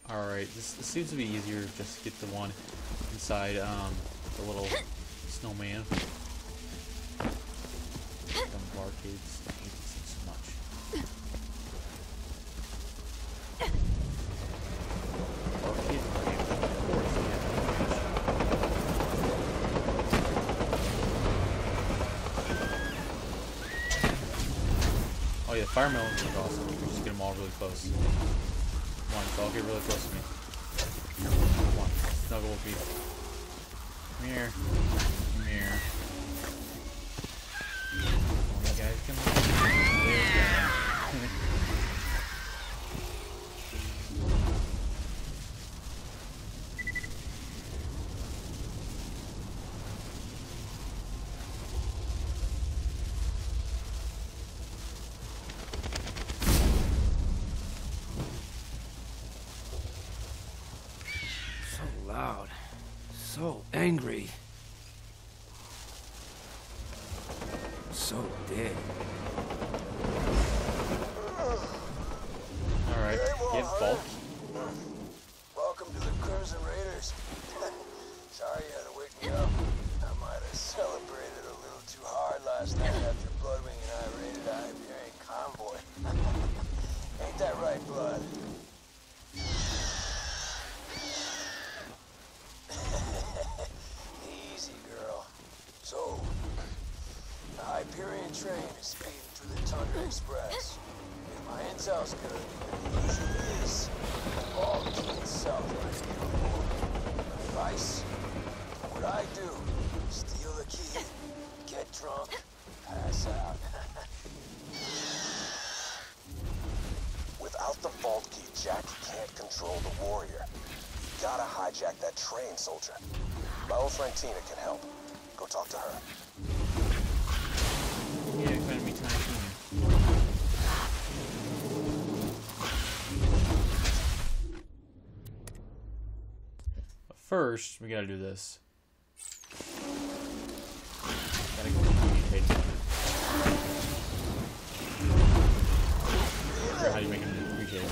Alright, this seems to be easier just to get the one inside the little snowman. Dumb arcades. I hate these things so much. Arcade game, of course, yeah. Oh yeah, fire melons is awesome. We just get them all really close. Come on, so I'll get really close to me. Come on, snuggle with me. Come here. Come here. Come on, you guys, come on. There we go. Loud. So angry. So dead. Alright, get bulk. Welcome to the Crimson Raiders. Sorry you had to wake me up. I might have celebrated a little too hard last night after Bloodwing and I raided a Iberian convoy. Ain't that right, Blood? Easy, girl. So, the Hyperion train is speeding through the Tundra Express. If my intel's good, and it usually is, all the kids south might be on board. My advice? What I do, steal the key, get drunk, pass out. Without the vault key, Jack can't control the warrior. You gotta hijack that train, soldier. My old friend Tina can help. Go talk to her. Yeah, kind of me time. But first, we gotta do this. Gotta go communicate. Or how do you make him communicate?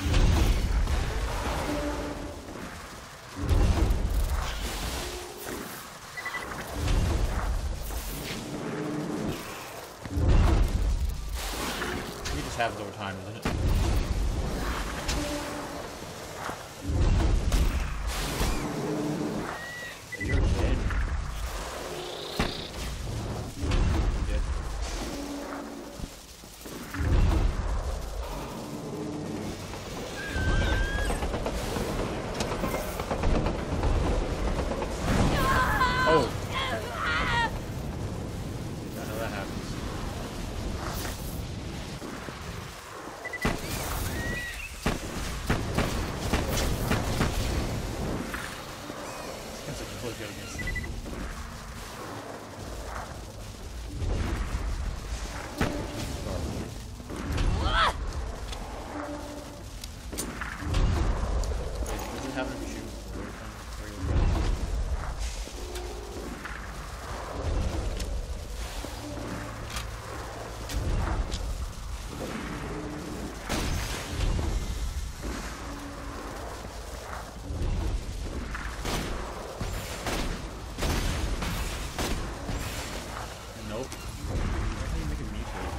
It just happens over time, doesn't it? You're dead. Dead. Oh! I know that happens. Seems like you're really good against it. Does it have an issue with Nope. Why are you making me play?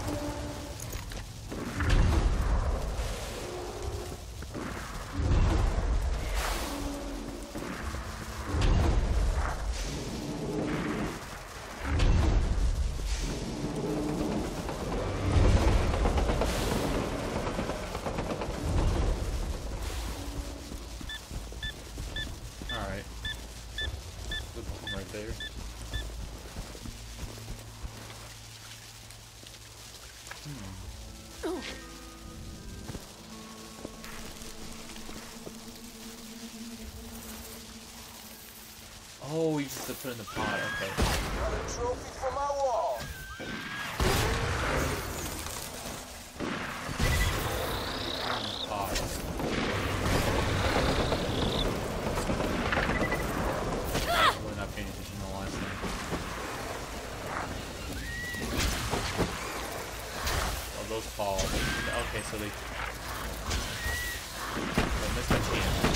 Alright. Good one right there. Oh, you just have to put it in the pot, okay. Got a trophy for my wall. Pot. Really not paying attention to the last thing. Oh, those fall. Okay, so they missed my chance.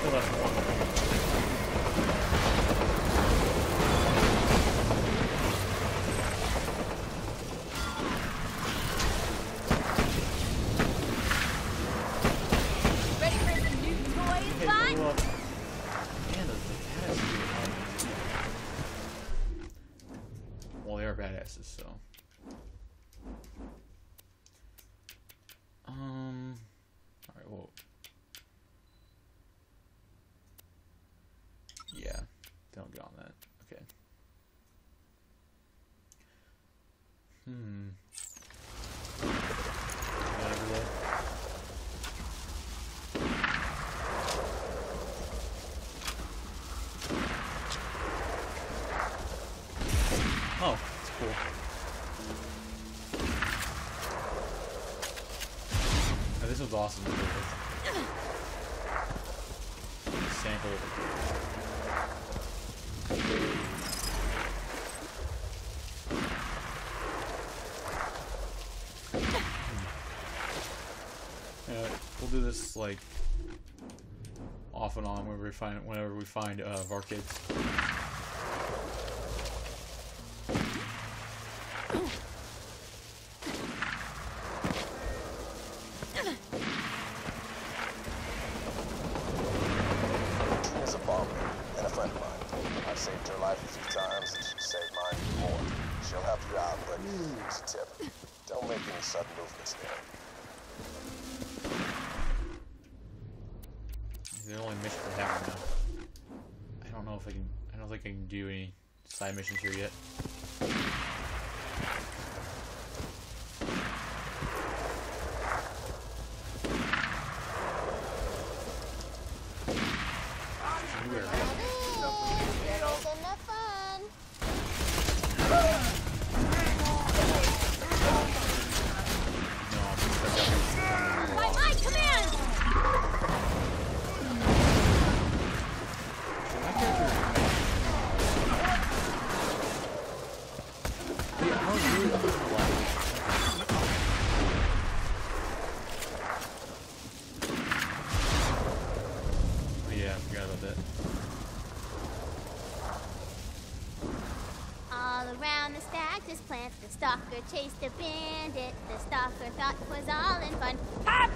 Still left one. Ready for some new toys, Okay, bud? well, man, the cats do it. Well, they are badasses, so. Alright, well. Yeah, don't get on that. Okay. Whatever that. Oh, that's cool. Oh, this was awesome to do with. Sample of we'll do this like off and on whenever we find our kids. Tina's a bomber and a friend of mine. I've saved her life a few times and she's saved mine more. She'll help you out, but here's a tip. Don't make any sudden movements there. The only mission we have right now. I don't know if I can. I don't think I can do any side missions here yet. By my command! Yeah, I forgot about that. All around the cactus plant, the stalker chased a bandit. The stalker thought it was all in fun. Pop!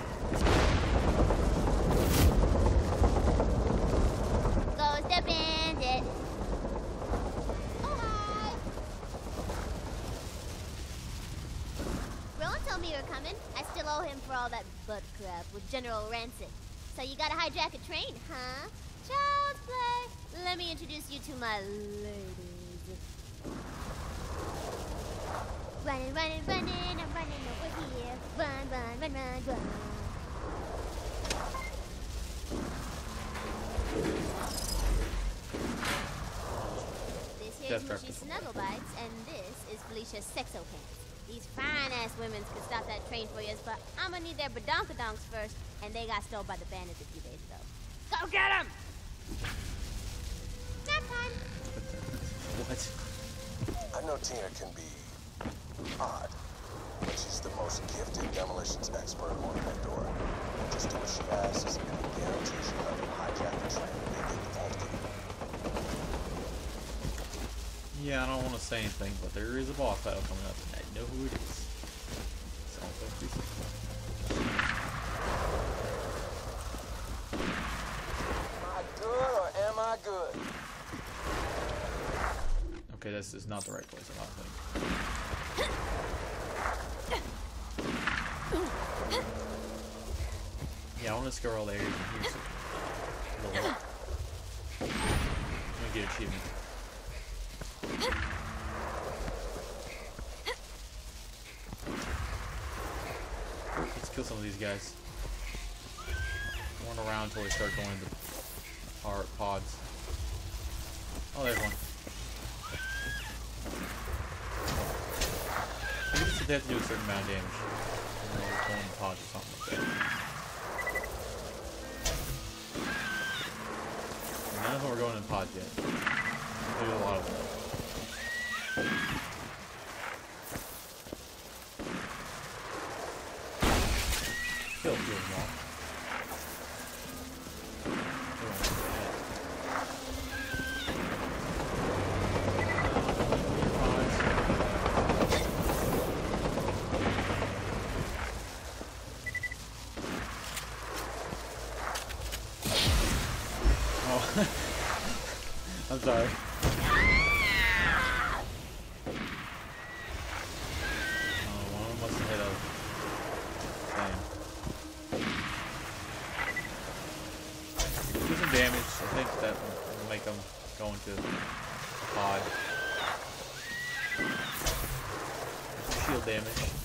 Goes the bandit. Oh, hi! Rowan told me you were coming. I still owe him for all that butt crap with General Rancid. So you gotta hijack a train, huh? Child's play. Let me introduce you to my ladies. Running, running, running, I'm running over here. Run, run, run, run, run. This here's Death Mushy Trap. Snugglebites, and this is Felicia's Sexo Pants. These fine-ass women could stop that train for you, but I'm gonna need their badonkadonks first, and they got stole by the bandits a few days ago. Go get them! Nap time! What? I know Tina can be odd, but she's the most gifted demolitions expert on Pandora. Just do what she asks, and I guarantee she'll help you hijack the train and get the vault key. Yeah, I don't want to say anything, but there is a boss battle coming up, and I know who it is. Sounds like this. Am I good or am I good? Okay, this is not the right place, I don't think. Yeah, I want to score all the areas and here's a little. I'm gonna get achievement. Let's kill some of these guys. Run around until we start going to our pods. Oh, there's one. I think it's they have to do a certain amount of damage. And they'll go in pods or something like that. None of them are going in pods yet. There's a lot of them. Kill them all. Oh. I'm sorry. Oh, one of them must have hit a thing. Do some damage. I think that will make them go into a pod. Shield damage.